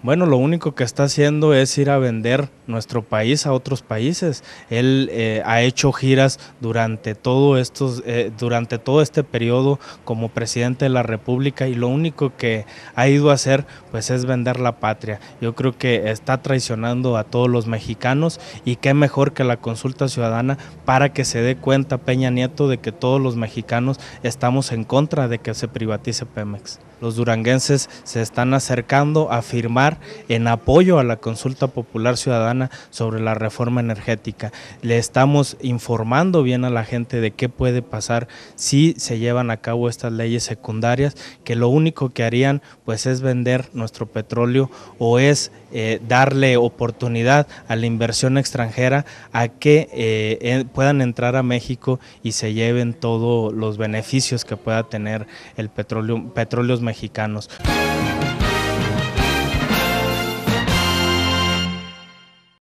Bueno, lo único que está haciendo es ir a vender nuestro país a otros países. Él ha hecho giras durante todo este periodo como presidente de la República, y lo único que ha ido a hacer pues es vender la patria. Yo creo que está traicionando a todos los mexicanos, y qué mejor que la consulta ciudadana para que se dé cuenta Peña Nieto de que todos los mexicanos estamos en contra de que se privatice Pemex. Los duranguenses se están acercando a firmar en apoyo a la consulta popular ciudadana sobre la reforma energética. Le estamos informando bien a la gente de qué puede pasar si se llevan a cabo estas leyes secundarias, que lo único que harían pues es vender nuestro petróleo, o es darle oportunidad a la inversión extranjera a que puedan entrar a México y se lleven todos los beneficios que pueda tener el petróleos mexicanos.